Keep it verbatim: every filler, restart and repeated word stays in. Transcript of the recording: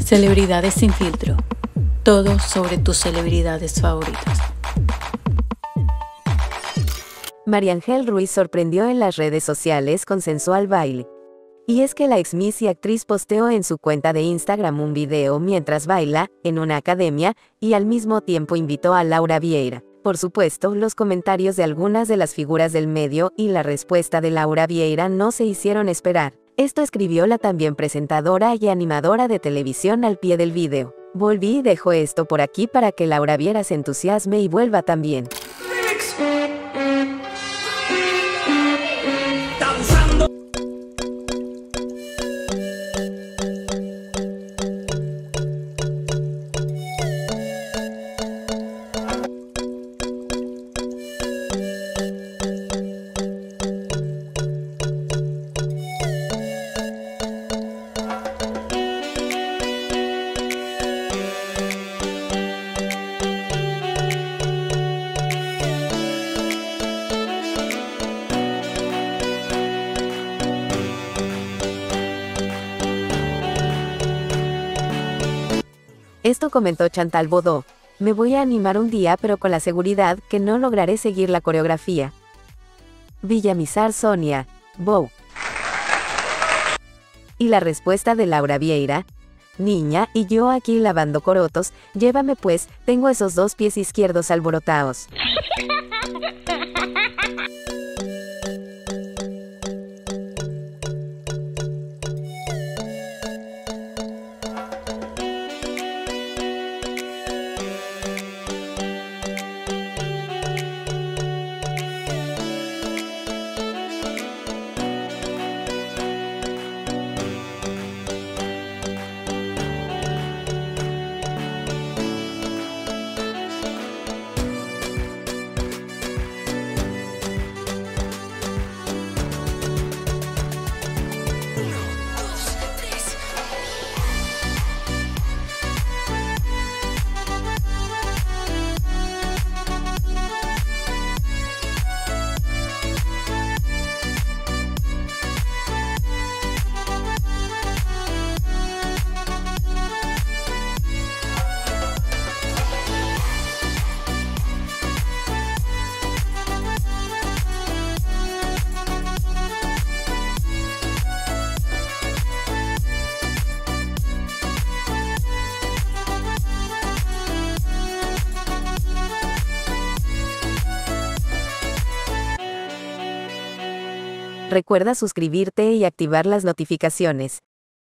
Celebridades sin filtro. Todo sobre tus celebridades favoritas. Mariangel Ruiz sorprendió en las redes sociales con sensual baile. Y es que la ex Miss y actriz posteó en su cuenta de Instagram un video mientras baila, en una academia, y al mismo tiempo invitó a Laura Vieira. Por supuesto, los comentarios de algunas de las figuras del medio y la respuesta de Laura Vieira no se hicieron esperar. Esto escribió la también presentadora y animadora de televisión al pie del video. Volví y dejo esto por aquí para que Laura Vieira se entusiasme y vuelva también. Esto comentó Chantal Bodó. Me voy a animar un día pero con la seguridad que no lograré seguir la coreografía. Villamizar Sonia, Bow. Y la respuesta de Laura Vieira. Niña, y yo aquí lavando corotos, llévame pues, tengo esos dos pies izquierdos alborotaos. Recuerda suscribirte y activar las notificaciones.